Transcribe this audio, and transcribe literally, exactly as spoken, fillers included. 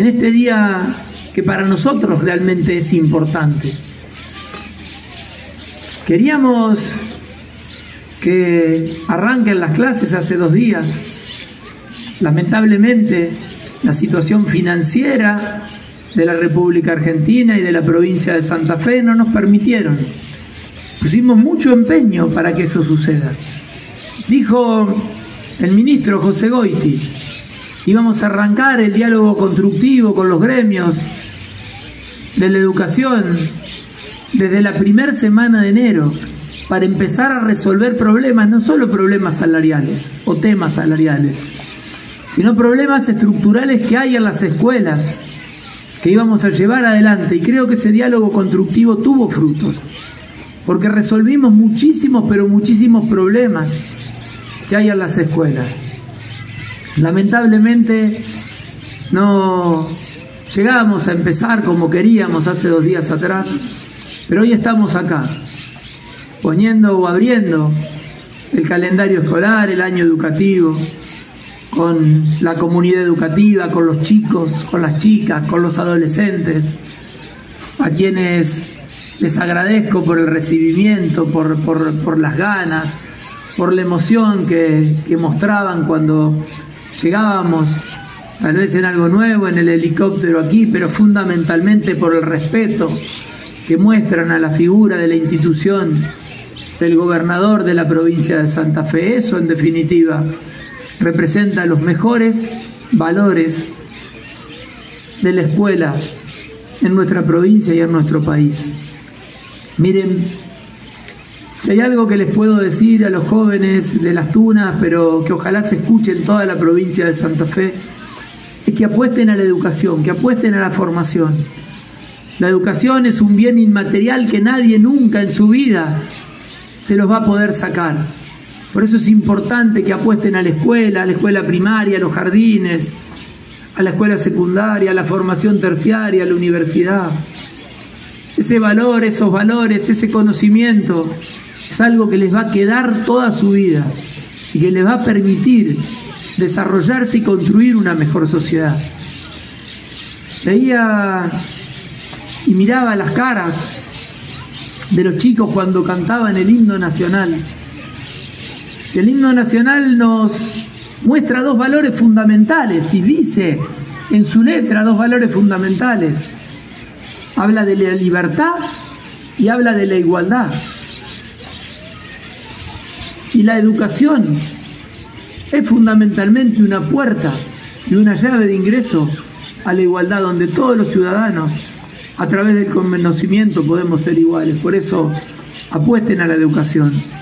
en este día que para nosotros realmente es importante. Queríamos que arranquen las clases hace dos días. Lamentablemente, la situación financiera de la República Argentina y de la provincia de Santa Fe no nos permitieron. Pusimos mucho empeño para que eso suceda. Dijo el ministro José Goiti, íbamos a arrancar el diálogo constructivo con los gremios de la educación desde la primera semana de enero para empezar a resolver problemas, no solo problemas salariales o temas salariales, sino problemas estructurales que hay en las escuelas que íbamos a llevar adelante. Y creo que ese diálogo constructivo tuvo frutos, porque resolvimos muchísimos, pero muchísimos problemas que hay en las escuelas. Lamentablemente no llegamos a empezar como queríamos hace dos días atrás, pero hoy estamos acá, poniendo o abriendo el calendario escolar, el año educativo, con la comunidad educativa, con los chicos, con las chicas, con los adolescentes, a quienes les agradezco por el recibimiento, por, por, por las ganas, por la emoción que, que mostraban cuando llegábamos, tal vez en algo nuevo, en el helicóptero aquí, pero fundamentalmente por el respeto que muestran a la figura de la institución del gobernador de la provincia de Santa Fe. Eso, en definitiva, representa los mejores valores de la escuela en nuestra provincia y en nuestro país. Miren, si hay algo que les puedo decir a los jóvenes de Las Tunas, pero que ojalá se escuche en toda la provincia de Santa Fe, es que apuesten a la educación, que apuesten a la formación. La educación es un bien inmaterial que nadie nunca en su vida se los va a poder sacar. Por eso es importante que apuesten a la escuela, a la escuela primaria, a los jardines, a la escuela secundaria, a la formación terciaria, a la universidad. Ese valor, esos valores, ese conocimiento es algo que les va a quedar toda su vida y que les va a permitir desarrollarse y construir una mejor sociedad. Veía y miraba las caras de los chicos cuando cantaban el himno nacional. El himno nacional nos muestra dos valores fundamentales y dice en su letra dos valores fundamentales. Habla de la libertad y habla de la igualdad. Y la educación es fundamentalmente una puerta y una llave de ingreso a la igualdad, donde todos los ciudadanos, a través del conocimiento, podemos ser iguales. Por eso, apuesten a la educación.